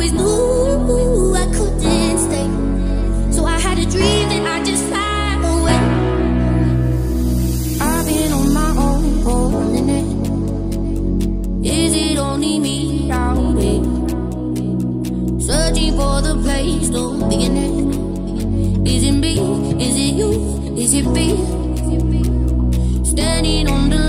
always knew I couldn't stay, so I had a dream that I just fly away. I've been on my own holding it. Is it only me out here, searching for the place to begin? Is it me? Is it you? Is it me? Standing on the